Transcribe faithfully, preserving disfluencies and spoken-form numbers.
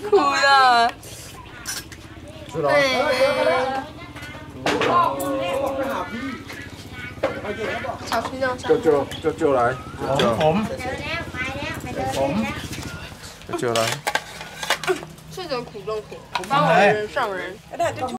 哭了。 是咯。 小心让就就就就来，就ผมผม就就来。 这种苦中苦，帮我人上人。